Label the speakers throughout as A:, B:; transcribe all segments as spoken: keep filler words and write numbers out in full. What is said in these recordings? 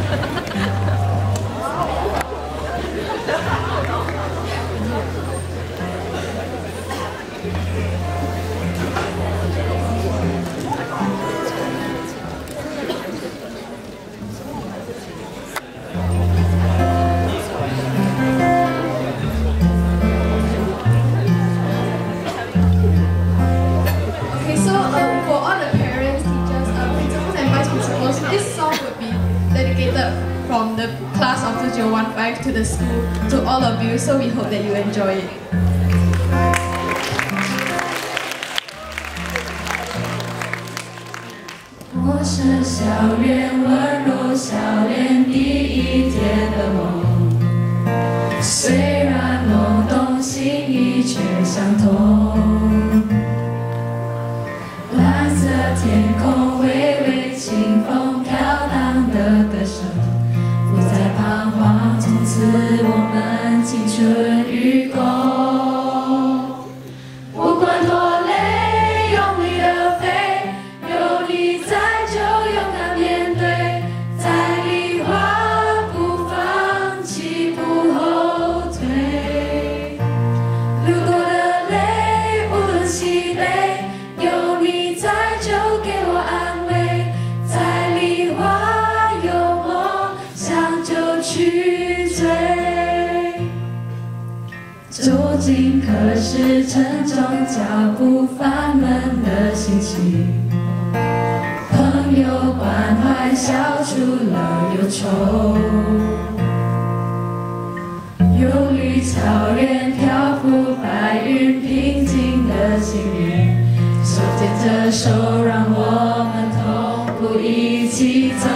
A: From the class of two zero one five to the school, to all of you, so we hope that you enjoy it.
B: 我是校园温柔笑脸第一天的梦，虽然懵懂，心意却相同。蓝色天空，微微清风，飘荡的歌声。 不再彷徨，从此我们青春与共。不管多累，用力的飞，有你在就勇敢面对，在梨花不放弃，不后退。路过的泪，无论喜悲，有你在就给我安慰，在梨花。 去追，究竟可是沉重脚步烦闷的心情？朋友关怀消除了忧愁，忧虑草原漂浮白云，平静的心灵，手牵着手，让我们同步一起走。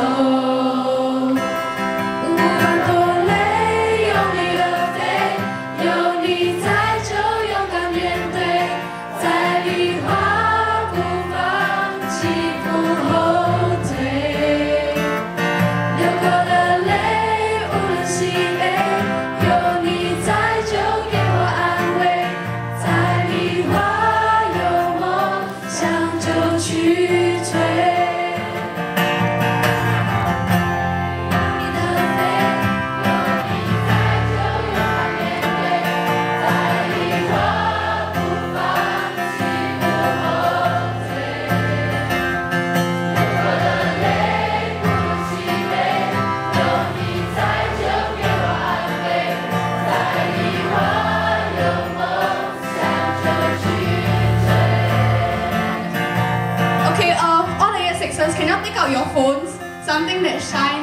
A: Can you take out your phones? Something that shines